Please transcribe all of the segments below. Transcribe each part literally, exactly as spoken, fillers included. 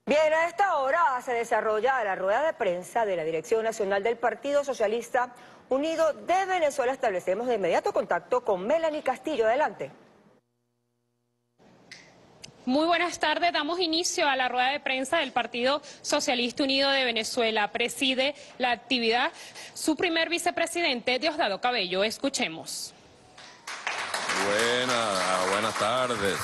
Bien, a esta hora se desarrolla la rueda de prensa de la Dirección Nacional del Partido Socialista Unido de Venezuela. Establecemos de inmediato contacto con Melanie Castillo. Adelante. Muy buenas tardes, damos inicio a la rueda de prensa del Partido Socialista Unido de Venezuela. Preside la actividad su primer vicepresidente, Diosdado Cabello. Escuchemos. Buenas, buenas tardes.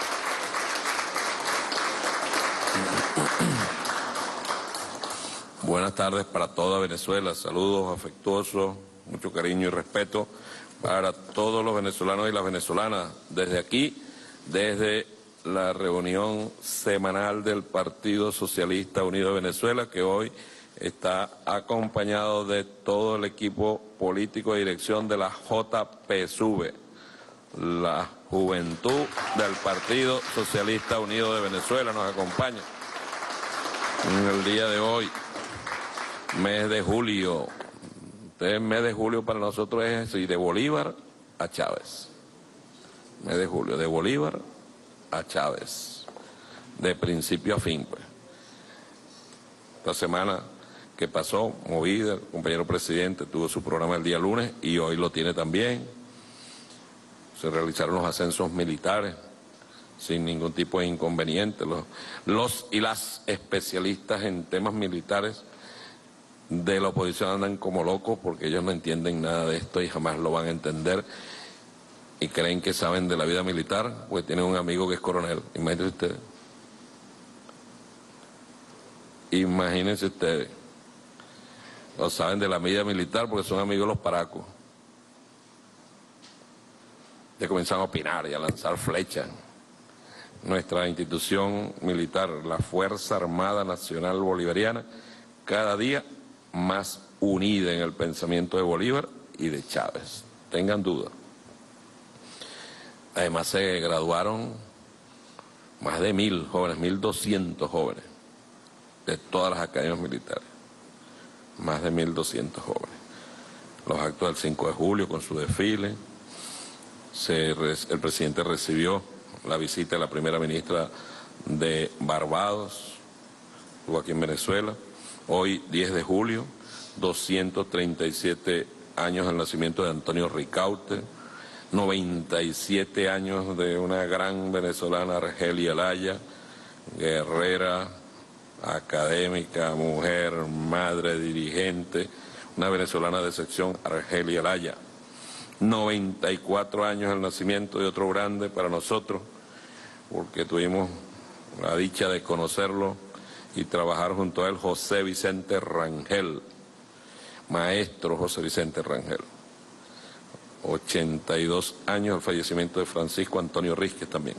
Buenas tardes para toda Venezuela, saludos afectuosos, mucho cariño y respeto para todos los venezolanos y las venezolanas. Desde aquí, desde la reunión semanal del Partido Socialista Unido de Venezuela, que hoy está acompañado de todo el equipo político de dirección de la J P S U V, la Juventud del Partido Socialista Unido de Venezuela, nos acompaña en el día de hoy. Mes de julio, este mes de julio para nosotros es así, de Bolívar a Chávez. Mes de julio, de Bolívar a Chávez, de principio a fin, pues. Esta semana que pasó, movida, el compañero presidente tuvo su programa el día lunes y hoy lo tiene también. Se realizaron los ascensos militares sin ningún tipo de inconveniente. Los, los y las especialistas en temas militares de la oposición andan como locos porque ellos no entienden nada de esto y jamás lo van a entender y creen que saben de la vida militar, pues tienen un amigo que es coronel. Imagínense ustedes. Imagínense ustedes. No saben de la vida militar porque son amigos de los paracos. Ya comienzan a opinar y a lanzar flechas. Nuestra institución militar, la Fuerza Armada Nacional Bolivariana, cada día más unida en el pensamiento de Bolívar y de Chávez. Tengan duda. Además se graduaron más de mil jóvenes, mil doscientos jóvenes de todas las academias militares. Más de mil doscientos jóvenes. Los actos del cinco de julio con su desfile. Se, el presidente recibió la visita de la primera ministra de Barbados, estuvo aquí en Venezuela. Hoy, diez de julio, doscientos treinta y siete años del nacimiento de Antonio Ricaurte, noventa y siete años de una gran venezolana, Argelia Laya, guerrera, académica, mujer, madre, dirigente, una venezolana de sección, Argelia Laya. noventa y cuatro años del nacimiento de otro grande para nosotros, porque tuvimos la dicha de conocerlo y trabajar junto a él, José Vicente Rangel, maestro José Vicente Rangel. ochenta y dos años del fallecimiento de Francisco Antonio Rísquez también.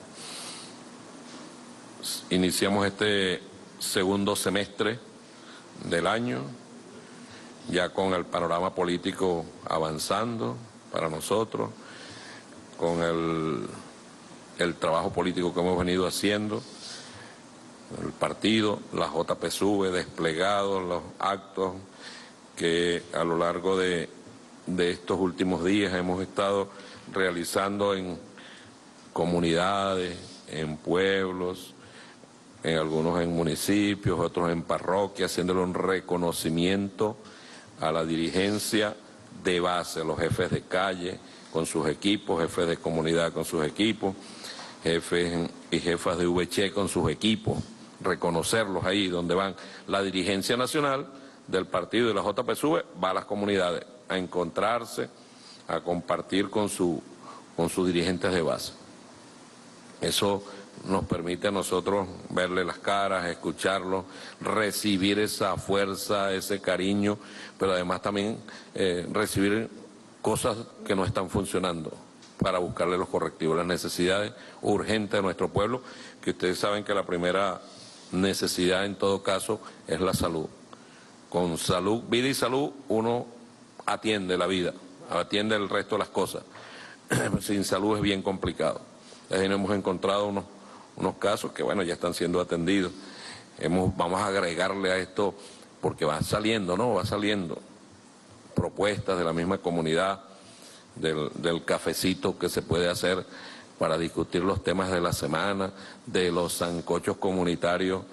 Iniciamos este segundo semestre del año, ya con el panorama político avanzando para nosotros, con el, el trabajo político que hemos venido haciendo, el partido, la J P S U V, desplegados los actos que a lo largo de, de estos últimos días hemos estado realizando en comunidades, en pueblos, en algunos en municipios, otros en parroquias, haciéndole un reconocimiento a la dirigencia de base, a los jefes de calle con sus equipos, jefes de comunidad con sus equipos, jefes y jefas de V Che con sus equipos, reconocerlos ahí donde van. La dirigencia nacional del partido de la J P S U V va a las comunidades a encontrarse, a compartir con, su, con sus dirigentes de base. Eso nos permite a nosotros verle las caras, escucharlos, recibir esa fuerza, ese cariño, pero además también eh, recibir cosas que no están funcionando para buscarle los correctivos, las necesidades urgentes de nuestro pueblo, que ustedes saben que la primera necesidad en todo caso es la salud. Con salud, vida y salud, uno atiende la vida, atiende el resto de las cosas. Sin salud es bien complicado. Entonces hemos encontrado unos, unos casos que, bueno, ya están siendo atendidos. Hemos, vamos a agregarle a esto, porque va saliendo, ¿no? Va saliendo propuestas de la misma comunidad, del, del cafecito que se puede hacer para discutir los temas de la semana, de los sancochos comunitarios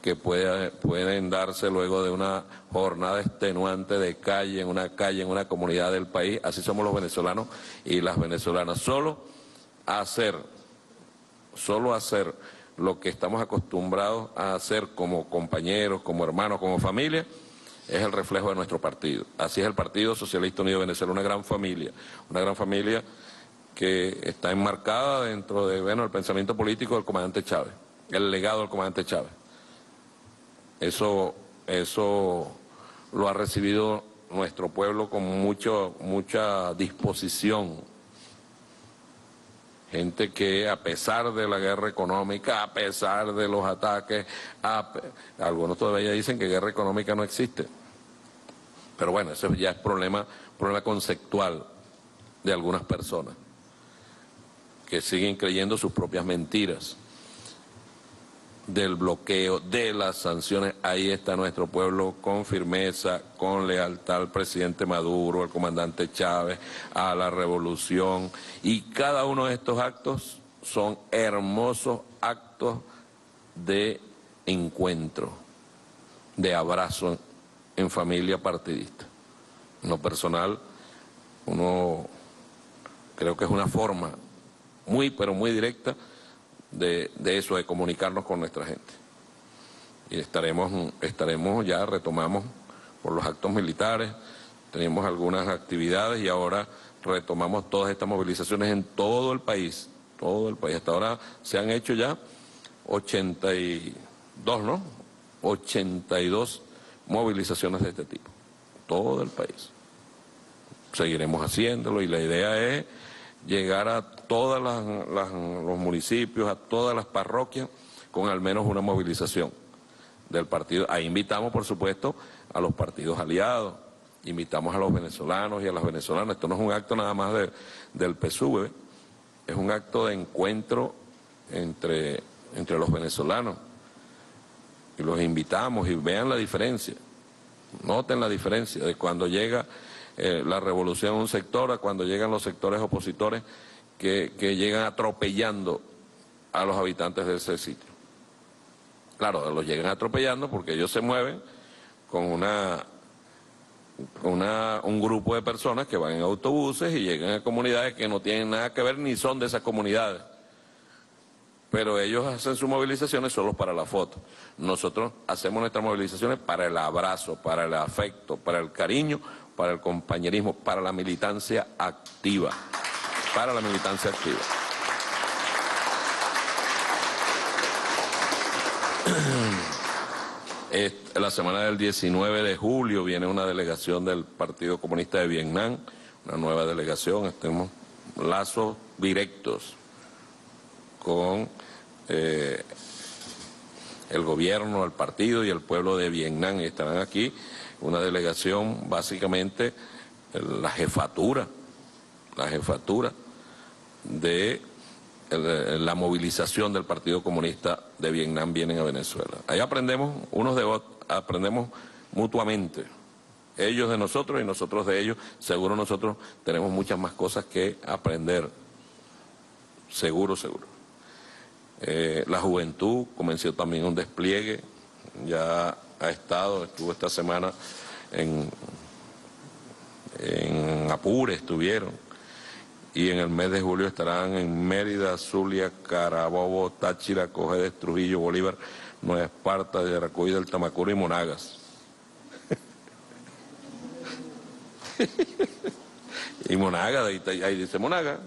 que puede, pueden darse luego de una jornada extenuante de calle, en una calle, en una comunidad del país. Así somos los venezolanos y las venezolanas. Solo hacer, solo hacer lo que estamos acostumbrados a hacer como compañeros, como hermanos, como familia, es el reflejo de nuestro partido. Así es el Partido Socialista Unido de Venezuela, una gran familia, una gran familia que está enmarcada dentro de, bueno, el pensamiento político del comandante Chávez, el legado del comandante Chávez. Eso, eso lo ha recibido nuestro pueblo con mucho, mucha disposición. Gente que a pesar de la guerra económica, a pesar de los ataques, a, algunos todavía dicen que guerra económica no existe. Pero bueno, eso ya es problema, problema conceptual de algunas personas que siguen creyendo sus propias mentiras. Del bloqueo, de las sanciones, ahí está nuestro pueblo con firmeza, con lealtad al presidente Maduro, al comandante Chávez, a la revolución, y cada uno de estos actos son hermosos actos de encuentro, de abrazo en familia partidista. En lo personal, uno creo que es una forma muy, pero muy directa De, de eso, de comunicarnos con nuestra gente. Y estaremos, estaremos ya, retomamos por los actos militares, tenemos algunas actividades y ahora retomamos todas estas movilizaciones en todo el país, todo el país. Hasta ahora se han hecho ya ochenta y dos, ¿no? ochenta y dos movilizaciones de este tipo, todo el país. Seguiremos haciéndolo y la idea es llegar a todos los municipios, a todas las parroquias, con al menos una movilización del partido. Ahí invitamos, por supuesto, a los partidos aliados, invitamos a los venezolanos y a las venezolanas. Esto no es un acto nada más de, del P S U V, es un acto de encuentro entre, entre los venezolanos. Y los invitamos y vean la diferencia, noten la diferencia de cuando llega Eh, la revolución en un sector a cuando llegan los sectores opositores que, que llegan atropellando a los habitantes de ese sitio. Claro, los llegan atropellando porque ellos se mueven con una, con una, un grupo de personas que van en autobuses y llegan a comunidades que no tienen nada que ver ni son de esas comunidades. Pero ellos hacen sus movilizaciones solo para la foto. Nosotros hacemos nuestras movilizaciones para el abrazo, para el afecto, para el cariño, para el compañerismo, para la militancia activa, para la militancia activa. La semana del diecinueve de julio viene una delegación del Partido Comunista de Vietnam, una nueva delegación, tenemos lazos directos con eh, el gobierno, el partido y el pueblo de Vietnam, y estarán aquí una delegación, básicamente la jefatura, la jefatura de la movilización del Partido Comunista de Vietnam vienen a Venezuela. Ahí aprendemos, unos de otros, aprendemos mutuamente, ellos de nosotros y nosotros de ellos. Seguro nosotros tenemos muchas más cosas que aprender, seguro, seguro. Eh, la juventud comenzó también un despliegue, ya ha estado, estuvo esta semana en, en Apure, estuvieron, y en el mes de julio estarán en Mérida, Zulia, Carabobo, Táchira, Cojedes, Trujillo, Bolívar, Nueva Esparta, Yaracuy del Tamacuro y Monagas. Y Monagas, ahí, ahí dice Monagas.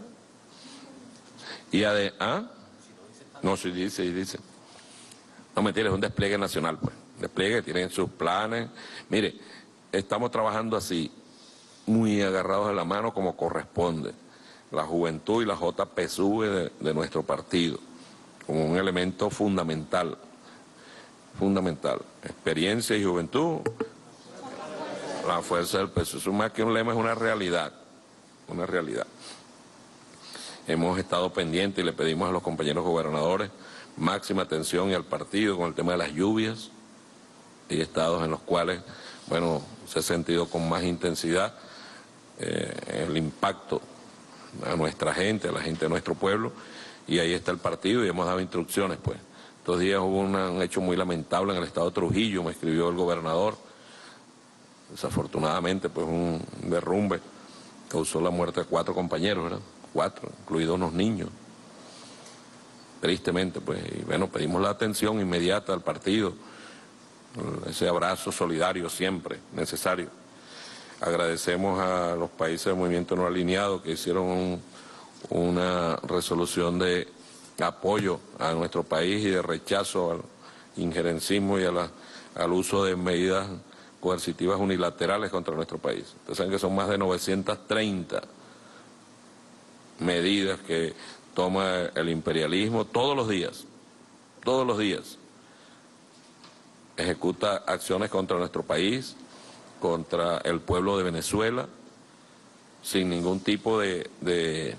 Y ade, ¿ah? No, sí dice, sí dice. No, mentira, es un despliegue nacional, pues. Despliegue, tienen sus planes. Mire, estamos trabajando así, muy agarrados de la mano como corresponde. La juventud y la J P S U V de, de nuestro partido, como un elemento fundamental, fundamental. Experiencia y juventud, la fuerza del P S U V, más que un lema, es una realidad, una realidad. Hemos estado pendientes y le pedimos a los compañeros gobernadores máxima atención y al partido con el tema de las lluvias y estados en los cuales, bueno, se ha sentido con más intensidad eh, el impacto a nuestra gente, a la gente de nuestro pueblo, y ahí está el partido y hemos dado instrucciones, pues. estos días hubo una, un hecho muy lamentable en el estado de Trujillo, me escribió el gobernador. Desafortunadamente, pues un derrumbe causó la muerte de cuatro compañeros, ¿verdad? Cuatro, incluidos unos niños. Tristemente, pues, y bueno, pedimos la atención inmediata al partido, ese abrazo solidario siempre necesario. Agradecemos a los países del Movimiento No Alineado que hicieron un, una resolución de apoyo a nuestro país y de rechazo al injerencismo y a la, al uso de medidas coercitivas unilaterales contra nuestro país. Ustedes saben que son más de novecientas treinta medidas que toma el imperialismo todos los días, todos los días. Ejecuta acciones contra nuestro país, contra el pueblo de Venezuela, sin ningún tipo de, de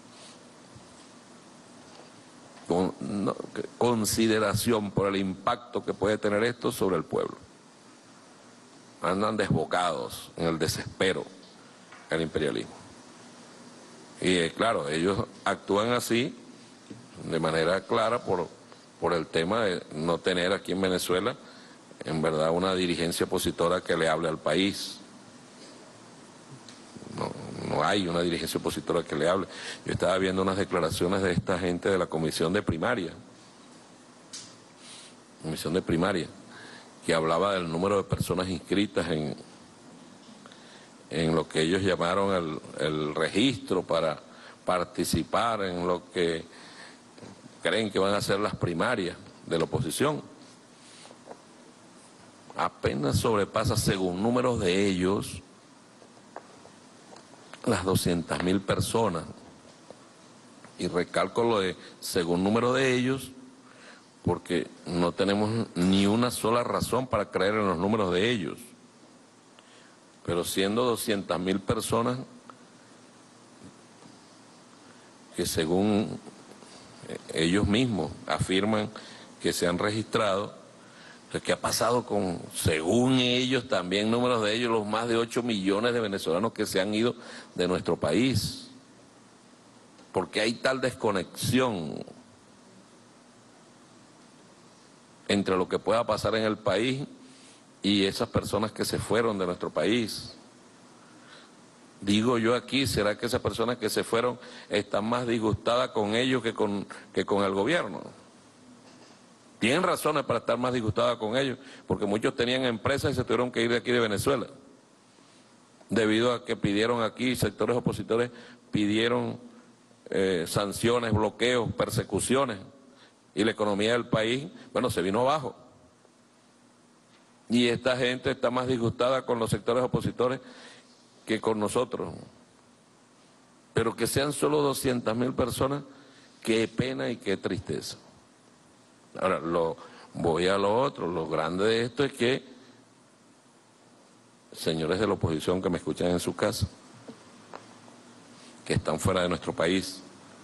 con, no, consideración por el impacto que puede tener esto sobre el pueblo. Andan desbocados en el desespero el imperialismo. Y eh, claro, ellos actúan así de manera clara por, por el tema de no tener aquí en Venezuela en verdad una dirigencia opositora que le hable al país. No, no hay una dirigencia opositora que le hable. Yo estaba viendo unas declaraciones de esta gente de la comisión de primaria, comisión de primaria, que hablaba del número de personas inscritas en, en lo que ellos llamaron el, el registro para participar en lo que creen que van a ser las primarias de la oposición. Apenas sobrepasa, según números de ellos, las doscientas mil personas. Y recalco lo de según número de ellos, porque no tenemos ni una sola razón para creer en los números de ellos. Pero siendo doscientas mil personas que según ellos mismos afirman que se han registrado, ¿qué ha pasado con, según ellos, también números de ellos, los más de ocho millones de venezolanos que se han ido de nuestro país? ¿Por qué hay tal desconexión entre lo que pueda pasar en el país y esas personas que se fueron de nuestro país? Digo yo aquí, ¿será que esas personas que se fueron están más disgustadas con ellos que con, que con el gobierno? Tienen razones para estar más disgustadas con ellos, porque muchos tenían empresas y se tuvieron que ir de aquí de Venezuela, debido a que pidieron aquí, sectores opositores pidieron eh, sanciones, bloqueos, persecuciones, y la economía del país, bueno, se vino abajo. Y esta gente está más disgustada con los sectores opositores que con nosotros. Pero que sean solo doscientas mil personas, qué pena y qué tristeza. Ahora, lo, voy a lo otro, lo grande de esto es que, señores de la oposición que me escuchan en su casa, que están fuera de nuestro país,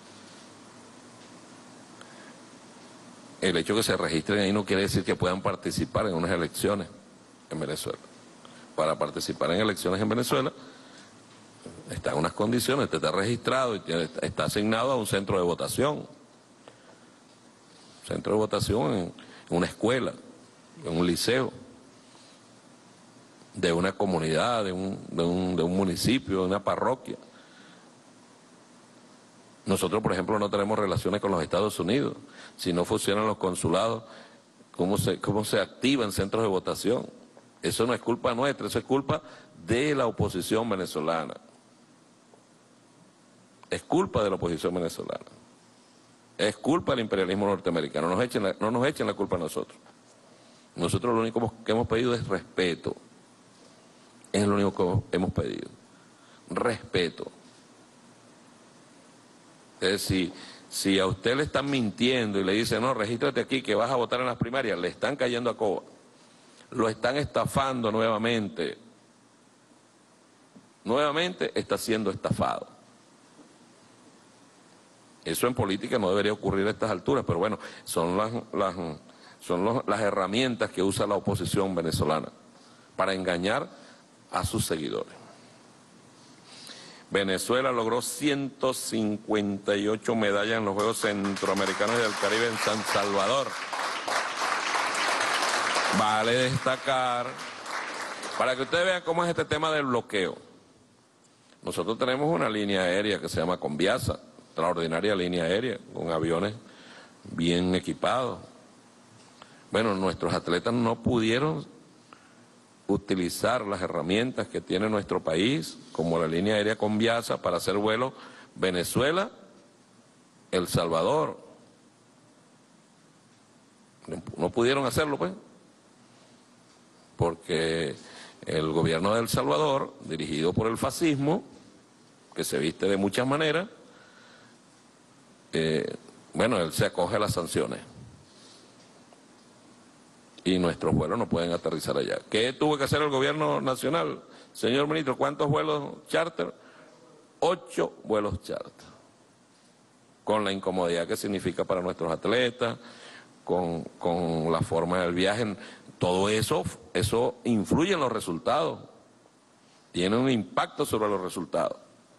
el hecho de que se registren ahí no quiere decir que puedan participar en unas elecciones en Venezuela. Para participar en elecciones en Venezuela, está en unas condiciones, usted está registrado y tiene, está asignado a un centro de votación. Centro de votación en una escuela, en un liceo, de una comunidad, de un, de un, de un municipio, de una parroquia. Nosotros, por ejemplo, no tenemos relaciones con los Estados Unidos. Si no funcionan los consulados, ¿cómo se, cómo se activan centros de votación? Eso no es culpa nuestra, eso es culpa de la oposición venezolana. Es culpa de la oposición venezolana. Es culpa del imperialismo norteamericano. No nos echen la, no nos echen la culpa a nosotros. Nosotros lo único que hemos pedido es respeto. Es lo único que hemos pedido. Respeto. Es decir, si a usted le están mintiendo y le dicen, no, regístrate aquí que vas a votar en las primarias, le están cayendo a coba. Lo están estafando nuevamente. Nuevamente está siendo estafado. Eso en política no debería ocurrir a estas alturas, pero bueno, son las, las, son los, las herramientas que usa la oposición venezolana para engañar a sus seguidores. Venezuela logró ciento cincuenta y ocho medallas en los Juegos Centroamericanos y del Caribe en San Salvador. vale destacar, para que ustedes vean cómo es este tema del bloqueo. Nosotros tenemos una línea aérea que se llama Conviasa, extraordinaria línea aérea, con aviones bien equipados. Bueno, nuestros atletas no pudieron utilizar las herramientas que tiene nuestro país, como la línea aérea Conviasa, para hacer vuelos Venezuela, El Salvador. No pudieron hacerlo, pues, porque el gobierno de El Salvador, dirigido por el fascismo, que se viste de muchas maneras, eh, bueno, él se acoge a las sanciones. Y nuestros vuelos no pueden aterrizar allá. ¿Qué tuvo que hacer el gobierno nacional? Señor ministro, ¿cuántos vuelos charter? Ocho vuelos charter. Con la incomodidad que significa para nuestros atletas, con, con la forma del viaje. Todo eso, eso influye en los resultados. Tiene un impacto sobre los resultados.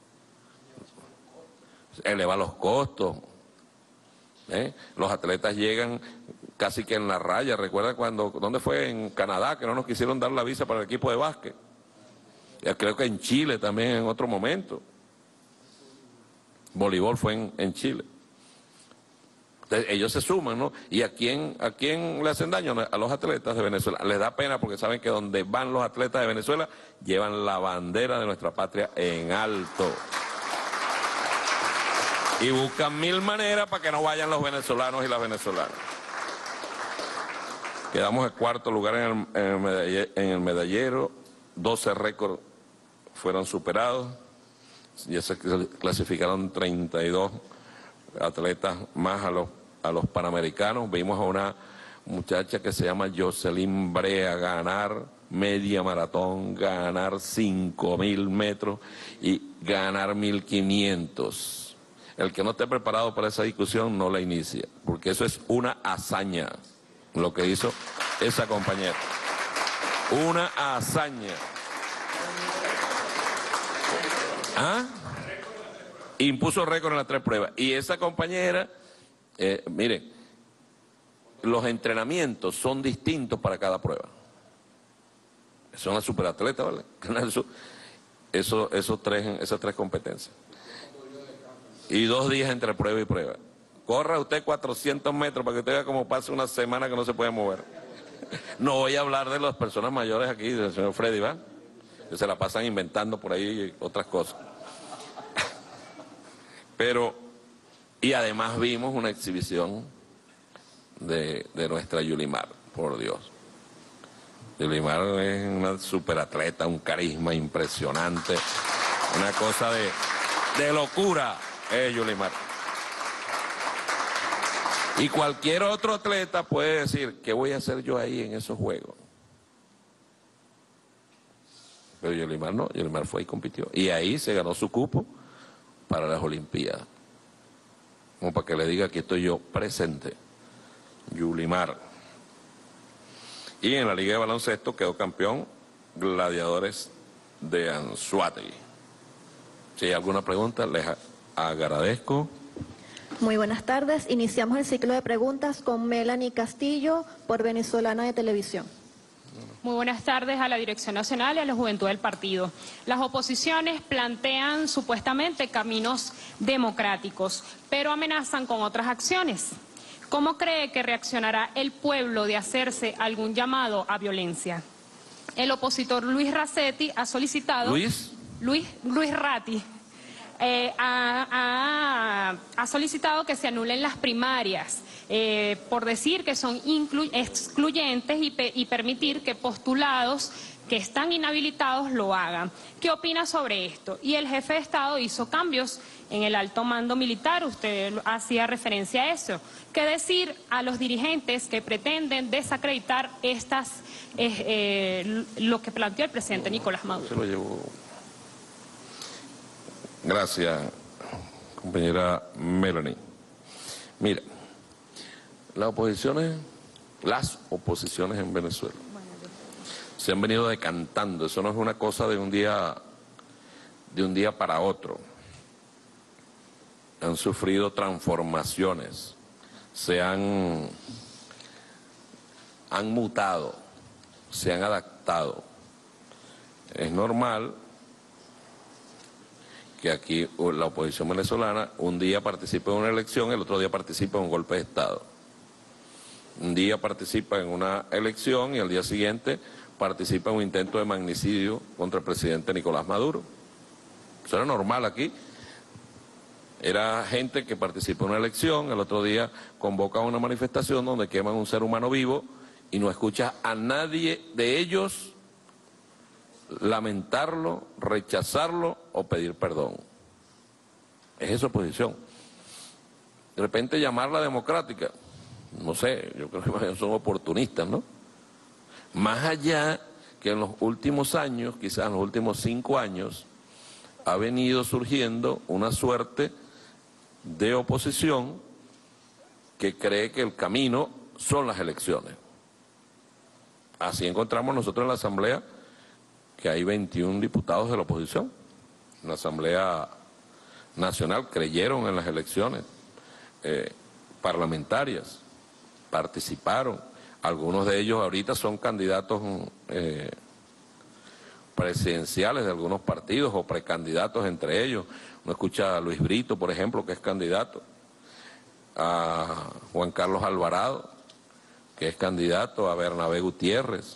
Eleva los costos. ¿eh? Los atletas llegan casi que en la raya. ¿Recuerda cuando, dónde fue? En Canadá, que no nos quisieron dar la visa para el equipo de básquet? Ya creo que en Chile también en otro momento. Voleibol fue en, en Chile. Entonces, ellos se suman, ¿no? ¿Y a quién, a quién le hacen daño? A los atletas de Venezuela. Les da pena porque saben que donde van los atletas de Venezuela llevan la bandera de nuestra patria en alto. Y buscan mil maneras para que no vayan los venezolanos y las venezolanas. Quedamos en cuarto lugar en el, en el, medallero, en el medallero, doce récords fueron superados, ya se clasificaron treinta y dos atletas más a los, a los panamericanos. Vimos a una muchacha que se llama Jocelyn Brea ganar media maratón, ganar cinco mil metros y ganar mil quinientos. El que no esté preparado para esa discusión no la inicia, porque eso es una hazaña, lo que hizo esa compañera. Una hazaña. ¿Ah? Impuso récord en las tres pruebas. Y esa compañera, eh, mire, los entrenamientos son distintos para cada prueba. Es una superatleta, ¿vale? Eso, esos tres, esas tres competencias. Y dos días entre prueba y prueba. Corra usted cuatrocientos metros para que usted vea cómo pasa una semana que no se puede mover. No voy a hablar de las personas mayores aquí, del señor Freddy, ¿va? Que se la pasan inventando por ahí otras cosas. Pero, y además vimos una exhibición de, de nuestra Yulimar, por Dios. Yulimar es una superatleta, un carisma impresionante, una cosa de, de locura, eh, Yulimar. Y cualquier otro atleta puede decir, ¿qué voy a hacer yo ahí en esos juegos? Pero Yulimar no, Yulimar fue y compitió. Y ahí se ganó su cupo para las Olimpiadas. Como para que le diga, aquí estoy yo presente. Yulimar. Y en la Liga de Baloncesto quedó campeón Gladiadores de Anzoátegui. Si hay alguna pregunta, les agradezco. Muy buenas tardes. Iniciamos el ciclo de preguntas con Melanie Castillo, por Venezolana de Televisión. Muy buenas tardes a la Dirección Nacional y a la Juventud del Partido. Las oposiciones plantean supuestamente caminos democráticos, pero amenazan con otras acciones. ¿Cómo cree que reaccionará el pueblo de hacerse algún llamado a violencia? El opositor Luis Racetti ha solicitado... ¿Luis? Luis, Luis Ratti. Eh, ha, ha, ha solicitado que se anulen las primarias eh, por decir que son excluyentes y, pe y permitir que postulados que están inhabilitados lo hagan. ¿Qué opina sobre esto? Y el jefe de Estado hizo cambios en el alto mando militar, usted hacía referencia a eso. ¿Qué decir a los dirigentes que pretenden desacreditar estas, eh, eh, lo que planteó el presidente Nicolás Maduro? Se lo llevó. Gracias, compañera Melanie. Mira, las oposiciones, las oposiciones en Venezuela se han venido decantando. Eso no es una cosa de un día, de un día para otro. Han sufrido transformaciones, se han, han mutado. se han adaptado. Es normal que aquí la oposición venezolana un día participe en una elección, el otro día participa en un golpe de Estado. Un día participa en una elección y al día siguiente participa en un intento de magnicidio contra el presidente Nicolás Maduro. Eso era normal aquí. Era gente que participa en una elección, el otro día convoca una manifestación donde queman un ser humano vivo y no escucha a nadie de ellos lamentarlo, rechazarlo o pedir perdón. Es esa oposición. De repente llamarla democrática, no sé, yo creo que son oportunistas, ¿no? Más allá que en los últimos años, quizás en los últimos cinco años, ha venido surgiendo una suerte de oposición que cree que el camino son las elecciones. Así encontramos nosotros en la Asamblea que hay veintiún diputados de la oposición. En la Asamblea Nacional creyeron en las elecciones eh, parlamentarias, participaron. Algunos de ellos ahorita son candidatos eh, presidenciales de algunos partidos o precandidatos entre ellos. Uno escucha a Luis Brito, por ejemplo, que es candidato, a Juan Carlos Alvarado, que es candidato, a Bernabé Gutiérrez.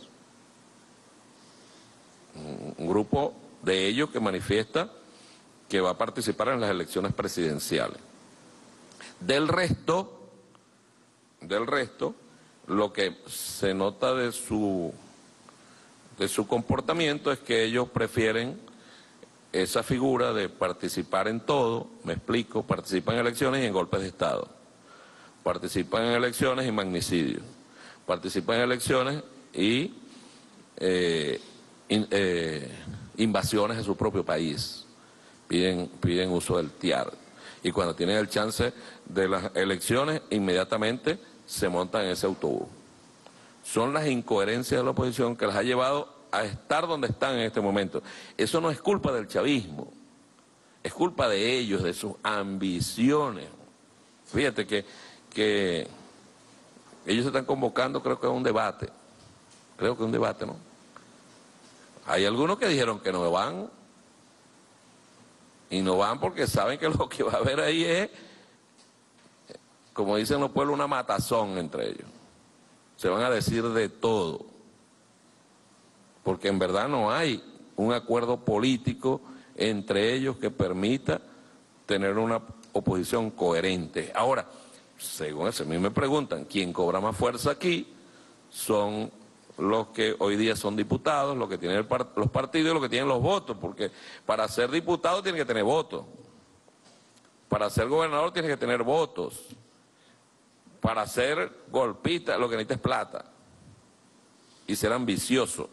Un grupo de ellos que manifiesta que va a participar en las elecciones presidenciales. Del resto, del resto, lo que se nota de su, de su comportamiento es que ellos prefieren esa figura de participar en todo, me explico, participan en elecciones y en golpes de Estado, participan en elecciones y magnicidios, participan en elecciones y eh, in, eh, invasiones a su propio país, piden, piden uso del T I A R, y cuando tienen el chance de las elecciones inmediatamente se montan en ese autobús. Son las incoherencias de la oposición que las ha llevado a estar donde están en este momento. Eso no es culpa del chavismo, es culpa de ellos, de sus ambiciones. Fíjate que, que ellos se están convocando, creo que a un debate, creo que un debate, ¿no? Hay algunos que dijeron que no van, y no van porque saben que lo que va a haber ahí es, como dicen los pueblos, una matazón entre ellos. Se van a decir de todo, porque en verdad no hay un acuerdo político entre ellos que permita tener una oposición coherente. Ahora, según eso, a mí me preguntan, ¿quién cobra más fuerza aquí? Son los que hoy día son diputados, los que tienen el part- los partidos y los que tienen los votos, porque para ser diputado tiene que tener votos, para ser gobernador tiene que tener votos, para ser golpista lo que necesita es plata y ser ambicioso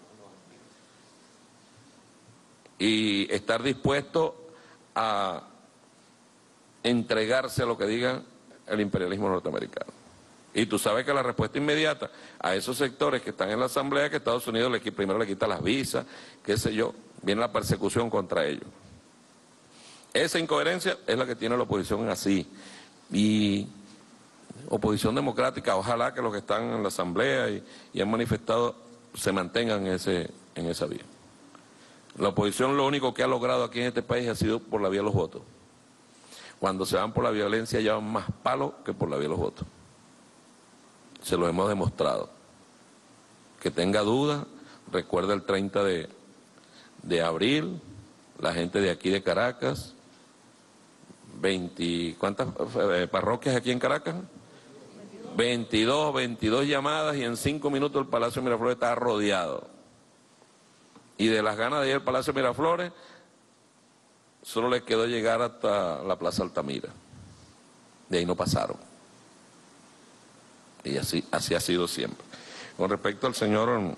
y estar dispuesto a entregarse a lo que diga el imperialismo norteamericano. Y tú sabes que la respuesta inmediata a esos sectores que están en la Asamblea es que Estados Unidos le, primero le quita las visas, qué sé yo, viene la persecución contra ellos. Esa incoherencia es la que tiene la oposición así. Y oposición democrática, ojalá que los que están en la Asamblea y, y han manifestado se mantengan en, ese, en esa vía. La oposición lo único que ha logrado aquí en este país ha sido por la vía de los votos. Cuando se van por la violencia llevan más palos que por la vía de los votos. Se lo hemos demostrado. Que tenga dudas, recuerda el treinta de, de abril, la gente de aquí de Caracas, veinte, ¿cuántas eh, parroquias aquí en Caracas? veintidós, veintidós llamadas y en cinco minutos el Palacio de Miraflores estaba rodeado. Y de las ganas de ir al Palacio de Miraflores, solo les quedó llegar hasta la Plaza Altamira. De ahí no pasaron. Y así, así ha sido siempre. Con respecto al señor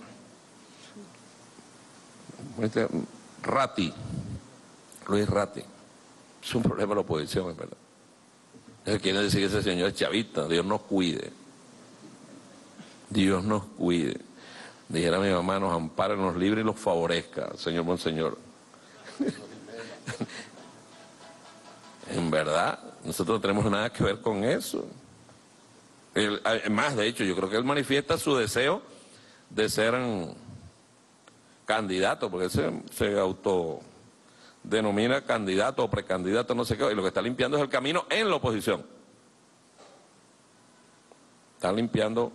este, Ratti, Luis Ratti, es un problema de la oposición, es verdad. Quiere decir que ese señor es chavista, Dios nos cuide. Dios nos cuide. Dijera mi mamá, nos ampare, nos libre y los favorezca, señor Monseñor. En verdad, nosotros no tenemos nada que ver con eso. Él, más, de hecho, yo creo que él manifiesta su deseo de ser candidato, porque se, se autodenomina candidato o precandidato, no sé qué, y lo que está limpiando es el camino en la oposición. Están limpiando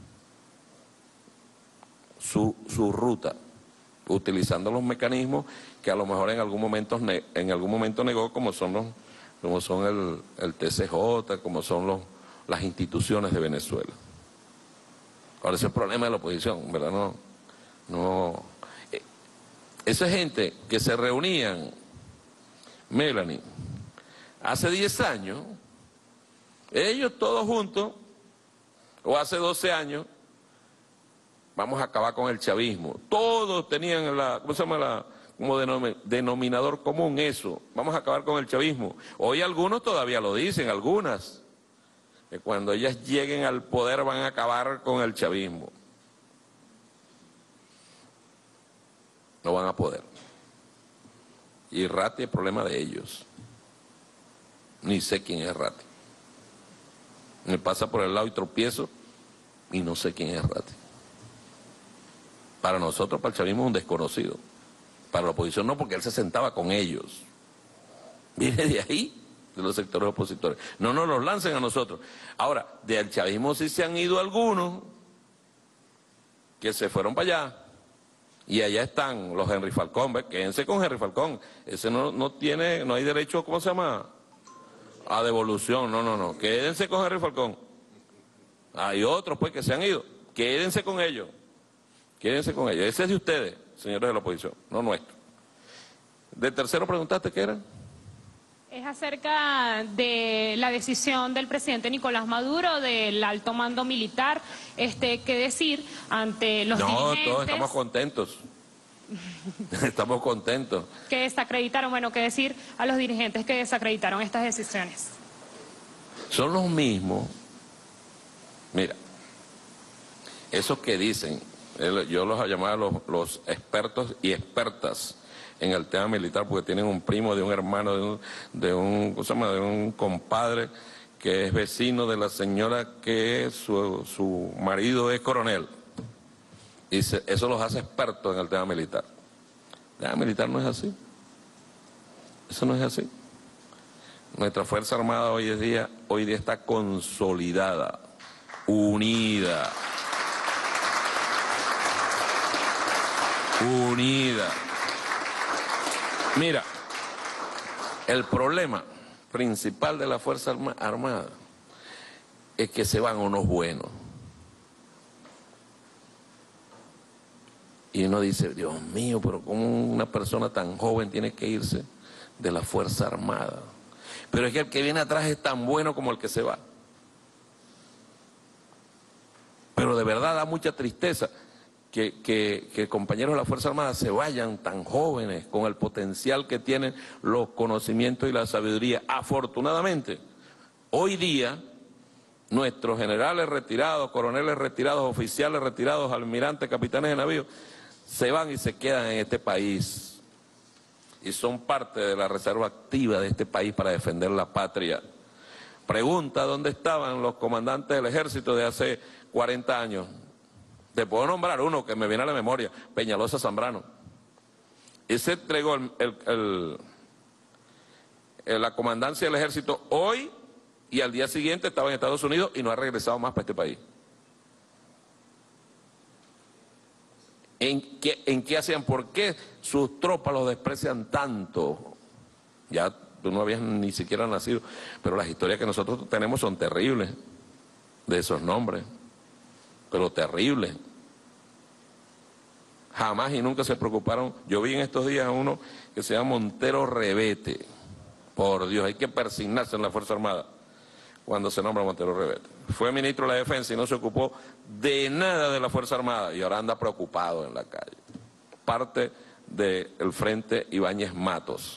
su, su ruta, utilizando los mecanismos que a lo mejor en algún momento, en algún momento negó, como son los, como son el, el T C J, como son los, las instituciones de Venezuela. Ahora ese es el problema de la oposición, ¿verdad? No, no. Eh, esa gente que se reunían, Melanie, hace diez años, ellos todos juntos, o hace doce años, vamos a acabar con el chavismo. Todos tenían la, ¿cómo se llama? La, como denominador común eso, vamos a acabar con el chavismo. Hoy algunos todavía lo dicen, algunas, que cuando ellas lleguen al poder van a acabar con el chavismo. No van a poder. Y Ratti es problema de ellos. Ni sé quién es Ratti. Me pasa por el lado y tropiezo y no sé quién es Ratti. Para nosotros, para el chavismo, es un desconocido. Para la oposición no, porque él se sentaba con ellos. Viene de ahí, de los sectores opositores. No nos los lancen a nosotros. Ahora, del chavismo sí se han ido algunos que se fueron para allá. Y allá están los Henry Falcón. ¿Ves? Quédense con Henry Falcón. Ese no, no tiene, no hay derecho, ¿cómo se llama? A devolución. No, no, no. Quédense con Henry Falcón. Hay otros, pues, que se han ido. Quédense con ellos. Quédense con ellos. Ese es de ustedes, señores de la oposición, no nuestro. ¿De tercero preguntaste qué era? Es acerca de la decisión del presidente Nicolás Maduro, del alto mando militar, este, qué decir ante los no, dirigentes. No, todos estamos contentos. Estamos contentos. Que desacreditaron, bueno, qué decir a los dirigentes que desacreditaron estas decisiones. Son los mismos. Mira, esos que dicen, yo los llamaba los, los expertos y expertas en el tema militar, porque tienen un primo de un hermano, de un, de un, ¿cómo se llama? De un compadre que es vecino de la señora que su, su marido es coronel. Y se, eso los hace expertos en el tema militar. El tema militar no es así. Eso no es así. Nuestra Fuerza Armada hoy día, hoy día está consolidada, unida. Unida. Mira, el problema principal de la Fuerza Armada es que se van unos buenos. Y uno dice, Dios mío, pero ¿cómo una persona tan joven tiene que irse de la Fuerza Armada? Pero es que el que viene atrás es tan bueno como el que se va. Pero de verdad da mucha tristeza que, que, que compañeros de la Fuerza Armada se vayan tan jóvenes, con el potencial que tienen, los conocimientos y la sabiduría. Afortunadamente, hoy día, nuestros generales retirados, coroneles retirados, oficiales retirados, almirantes, capitanes de navío, se van y se quedan en este país. Y son parte de la reserva activa de este país para defender la patria. Pregunta dónde estaban los comandantes del ejército de hace cuarenta años. Te puedo nombrar uno que me viene a la memoria, Peñalosa Zambrano. Ese entregó el, el, el, el, la comandancia del ejército hoy y al día siguiente estaba en Estados Unidos y no ha regresado más para este país. ¿En qué, en qué hacían? ¿Por qué sus tropas los desprecian tanto? Ya tú no habías ni siquiera nacido, pero las historias que nosotros tenemos son terribles, de esos nombres. Pero terrible. Jamás y nunca se preocuparon. Yo vi en estos días a uno que se llama Montero Rebete. Por Dios, hay que persignarse en la Fuerza Armada cuando se nombra Montero Rebete. Fue ministro de la Defensa y no se ocupó de nada de la Fuerza Armada y ahora anda preocupado en la calle. Parte del Frente Ibáñez Matos.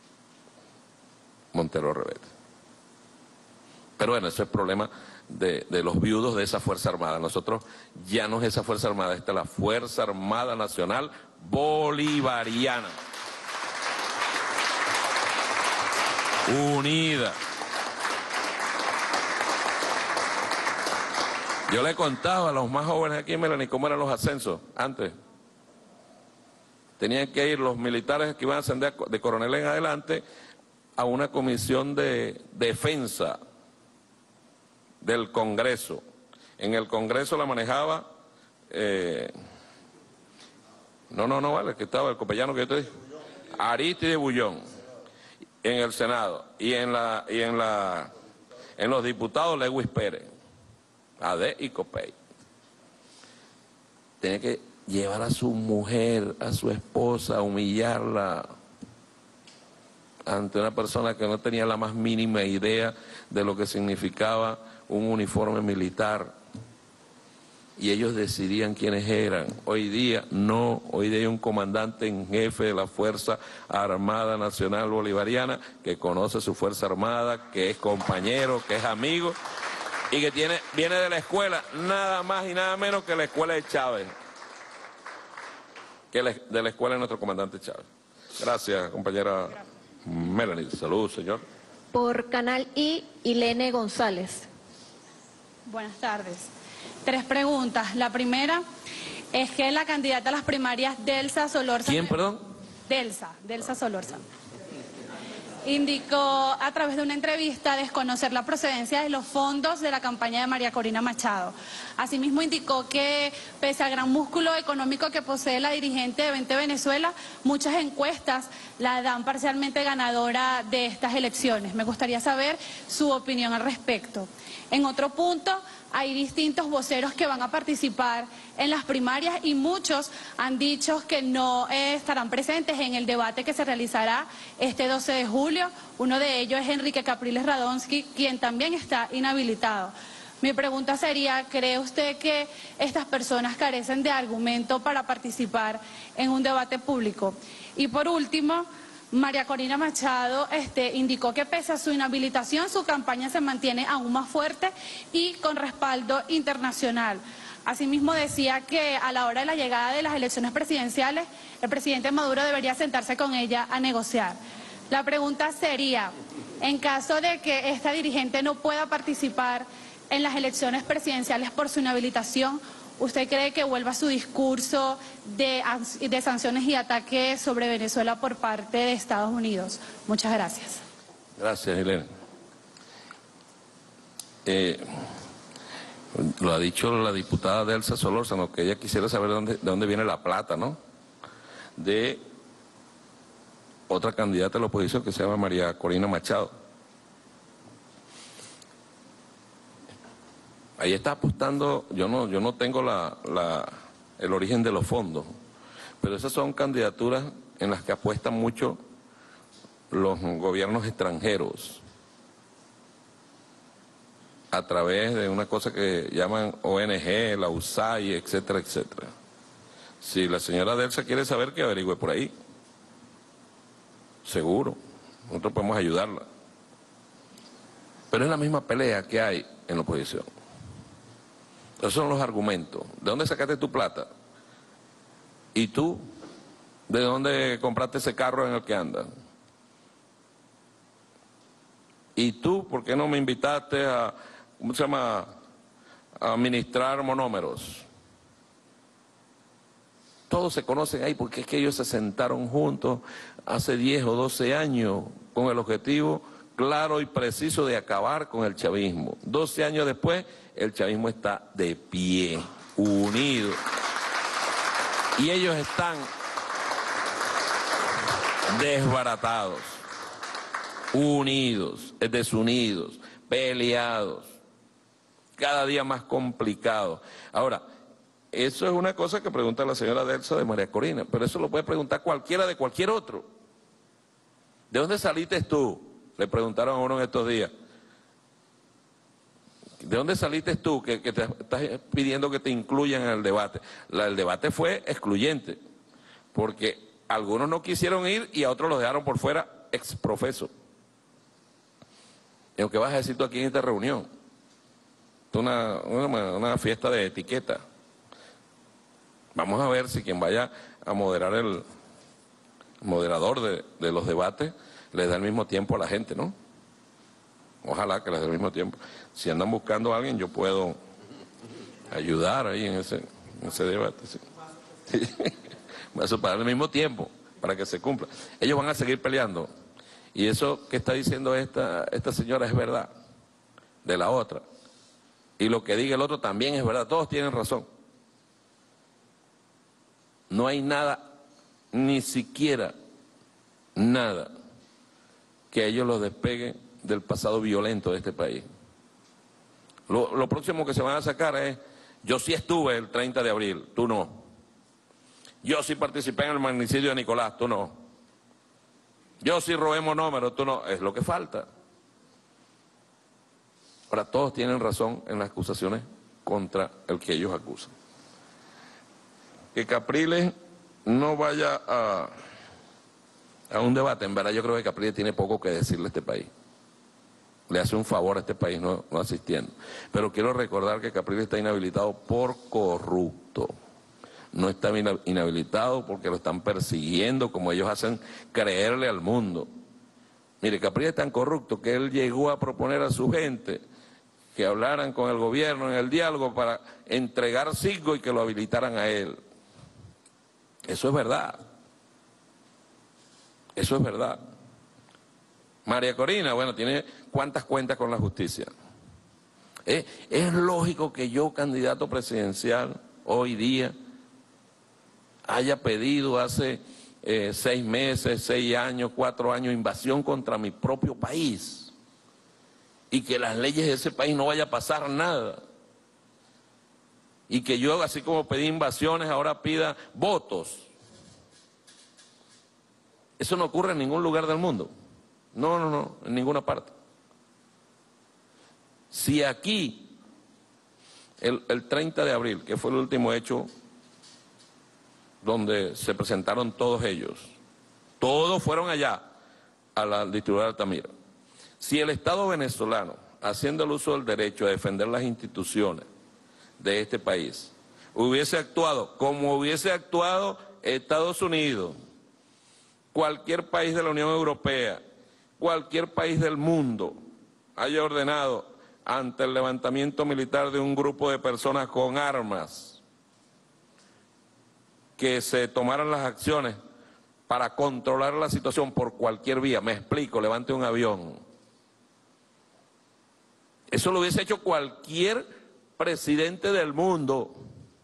Montero Rebete. Pero bueno, ese es el problema De, de los viudos de esa Fuerza Armada. Nosotros ya no es esa Fuerza Armada, esta es la Fuerza Armada Nacional Bolivariana. Unida. Yo le contaba a los más jóvenes aquí, Melanie, cómo eran los ascensos antes. Tenían que ir los militares que iban a ascender de coronel en adelante a una comisión de defensa del Congreso. En el Congreso la manejaba... Eh, no, no, no, vale, que estaba el copellano que yo te dije. Aristide Bullón. En el Senado. Y en la y en la en los diputados, Lewis Pérez. A D y Copey. Tenía que llevar a su mujer, a su esposa, a humillarla ante una persona que no tenía la más mínima idea de lo que significaba un uniforme militar. Y ellos decidían quiénes eran. Hoy día no, hoy día hay un comandante en jefe de la Fuerza Armada Nacional Bolivariana que conoce su Fuerza Armada, que es compañero, que es amigo y que tiene, viene de la escuela, nada más y nada menos que la escuela de Chávez, que la, de la escuela de nuestro comandante Chávez. Gracias, compañera Melanie. Salud, señor. Por Canal I, Ilene González. Buenas tardes. Tres preguntas. La primera es que la candidata a las primarias, Delsa Solórzano... ¿Quién, perdón? Delsa, Delsa Solórzano. Indicó a través de una entrevista desconocer la procedencia de los fondos de la campaña de María Corina Machado. Asimismo indicó que pese al gran músculo económico que posee la dirigente de Vente Venezuela, muchas encuestas la dan parcialmente ganadora de estas elecciones. Me gustaría saber su opinión al respecto. En otro punto, hay distintos voceros que van a participar en las primarias y muchos han dicho que no eh, estarán presentes en el debate que se realizará este doce de julio. Uno de ellos es Enrique Capriles Radonsky, quien también está inhabilitado. Mi pregunta sería, ¿cree usted que estas personas carecen de argumento para participar en un debate público? Y por último, María Corina Machado este, indicó que pese a su inhabilitación, su campaña se mantiene aún más fuerte y con respaldo internacional. Asimismo decía que a la hora de la llegada de las elecciones presidenciales, el presidente Maduro debería sentarse con ella a negociar. La pregunta sería, en caso de que esta dirigente no pueda participar en las elecciones presidenciales por su inhabilitación, ¿usted cree que vuelva su discurso de, de sanciones y ataques sobre Venezuela por parte de Estados Unidos? Muchas gracias. Gracias, Helena. Eh, lo ha dicho la diputada Delsa Solórzano, que ella quisiera saber de dónde, de dónde viene la plata, ¿no? De otra candidata a la oposición que se llama María Corina Machado. Ahí está apostando, yo no, yo no tengo la, la, el origen de los fondos, pero esas son candidaturas en las que apuestan mucho los gobiernos extranjeros a través de una cosa que llaman O N G, la U S A I D, etcétera, etcétera. Si la señora Delsa quiere saber, que averigüe por ahí. Seguro, nosotros podemos ayudarla. Pero es la misma pelea que hay en la oposición. Esos son los argumentos. ¿De dónde sacaste tu plata? ¿Y tú? ¿De dónde compraste ese carro en el que andas? ¿Y tú? ¿Por qué no me invitaste a, ¿cómo se llama?, a administrar monómeros? Todos se conocen ahí porque es que ellos se sentaron juntos hace diez o doce años con el objetivo claro y preciso de acabar con el chavismo. doce años después, el chavismo está de pie, unido. Y ellos están desbaratados, unidos, desunidos, peleados, cada día más complicados. Ahora, eso es una cosa que pregunta la señora Delsa de María Corina, pero eso lo puede preguntar cualquiera de cualquier otro. ¿De dónde saliste tú? Le preguntaron a uno en estos días. ¿De dónde saliste tú que, que te estás pidiendo que te incluyan en el debate? La, el debate fue excluyente, porque algunos no quisieron ir y a otros los dejaron por fuera ex profeso. ¿Y qué vas a decir tú aquí en esta reunión? Es una, una, una fiesta de etiqueta. Vamos a ver si quien vaya a moderar el moderador de, de los debates les da el mismo tiempo a la gente, ¿no? Ojalá que les dé el mismo tiempo. Si andan buscando a alguien, yo puedo ayudar ahí en ese, en ese debate. Sí. Eso para el mismo tiempo, para que se cumpla. Ellos van a seguir peleando. Y eso que está diciendo esta, esta señora es verdad, de la otra. Y lo que diga el otro también es verdad, todos tienen razón. No hay nada, ni siquiera nada, que ellos los despeguen del pasado violento de este país. Lo, lo próximo que se van a sacar es, yo sí estuve el treinta de abril, tú no. Yo sí participé en el magnicidio de Nicolás, tú no. Yo sí robé monómeros, tú no. Es lo que falta. Ahora, todos tienen razón en las acusaciones contra el que ellos acusan. Que Capriles no vaya a, a un debate, en verdad yo creo que Capriles tiene poco que decirle a este país. Le hace un favor a este país no, no asistiendo. Pero quiero recordar que Capriles está inhabilitado por corrupto. No está inhabilitado porque lo están persiguiendo, como ellos hacen creerle al mundo. Mire, Capriles es tan corrupto que él llegó a proponer a su gente que hablaran con el gobierno en el diálogo para entregar Citgo y que lo habilitaran a él. Eso es verdad. Eso es verdad. María Corina, bueno, tiene cuántas cuentas con la justicia. ¿Eh? Es lógico que yo, candidato presidencial, hoy día, haya pedido hace eh, seis meses, seis años, cuatro años, invasión contra mi propio país. Y que las leyes de ese país no vaya a pasar nada. Y que yo, así como pedí invasiones, ahora pida votos. Eso no ocurre en ningún lugar del mundo. No, no, no, en ninguna parte. Si aquí, el, el treinta de abril, que fue el último hecho donde se presentaron todos ellos, todos fueron allá, a la distribuidora Altamira. Si el Estado venezolano, haciendo el uso del derecho a defender las instituciones de este país, hubiese actuado como hubiese actuado Estados Unidos, cualquier país de la Unión Europea, cualquier país del mundo, haya ordenado ante el levantamiento militar de un grupo de personas con armas que se tomaran las acciones para controlar la situación por cualquier vía, me explico, levante un avión. Eso lo hubiese hecho cualquier presidente del mundo.